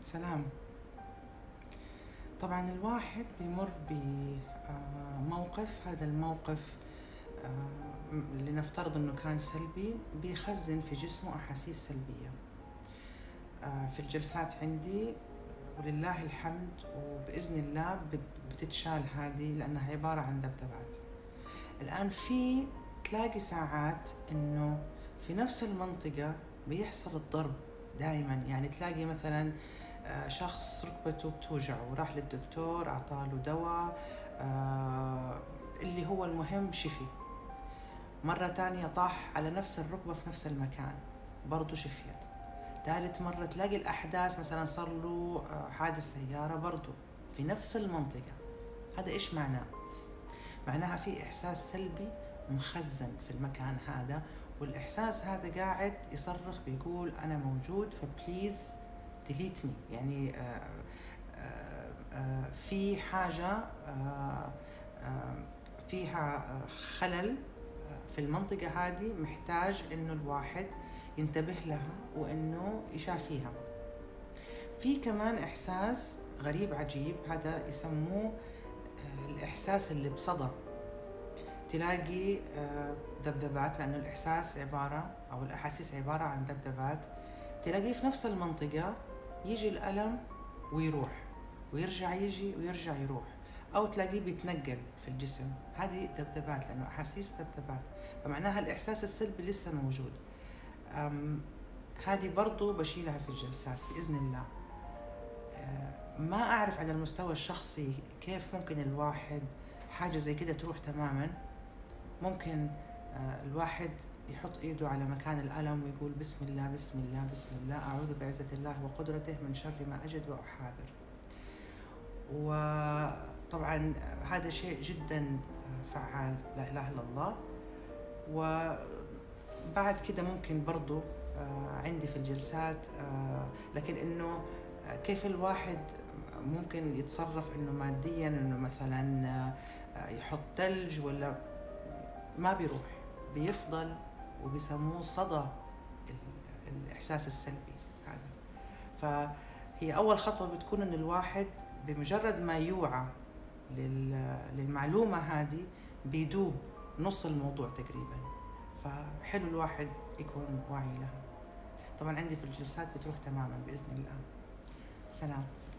سلام. طبعا الواحد بيمر بموقف، هذا الموقف لنفترض انه كان سلبي، بيخزن في جسمه احاسيس سلبية. في الجلسات عندي ولله الحمد وبإذن الله بتتشال هذه، لأنها عبارة عن ذبذبات. الآن تلاقي ساعات إنه في نفس المنطقة بيحصل الضرب دائما، يعني تلاقي مثلا شخص ركبته بتوجع وراح للدكتور أعطاله دواء اللي هو المهم شفي، مرة تانية طاح على نفس الركبة في نفس المكان برضو شفيت، ثالث مرة تلاقي الأحداث مثلا صار له حادث سيارة برضو في نفس المنطقة. هذا إيش معناه؟ معناها في إحساس سلبي مخزن في المكان هذا، والإحساس هذا قاعد يصرخ بيقول أنا موجود فبليز ديليت مي. يعني في حاجة فيها خلل في المنطقة هذه، محتاج إنه الواحد ينتبه لها وإنه يشافيها. في كمان إحساس غريب عجيب، هذا يسموه الإحساس اللي بصدى. تلاقي ذبذبات، لأنه الإحساس أو الأحاسيس عبارة عن ذبذبات، تلاقيه في نفس المنطقة، يجي الألم ويروح ويرجع، يجي ويرجع يروح، أو تلاقيه بيتنقل في الجسم. هذه ذبذبات، لأنه أحاسيس ذبذبات، فمعناها الإحساس السلبي لسه موجود. هذه برضو بشيلها في الجلسات بإذن الله. ما أعرف على المستوى الشخصي كيف ممكن الواحد حاجة زي كده تروح تماما. ممكن الواحد يحط إيده على مكان الألم ويقول بسم الله بسم الله بسم الله، أعوذ بعزة الله وقدرته من شر ما أجد وأحاذر. وطبعا هذا شيء جدا فعال، لا إله إلا الله. وبعد كده ممكن برضو عندي في الجلسات، لكن إنه كيف الواحد ممكن يتصرف إنه ماديا، إنه مثلا يحط ثلج ولا ما بيروح، بيفضل، وبيسموه صدى الإحساس السلبي هذا. فهي أول خطوة بتكون إن الواحد بمجرد ما يوعى للمعلومة هذه بيدوب نص الموضوع تقريبا. فحلو الواحد يكون واعي لها. طبعا عندي في الجلسات بتروح تماما بإذن الله. سلام.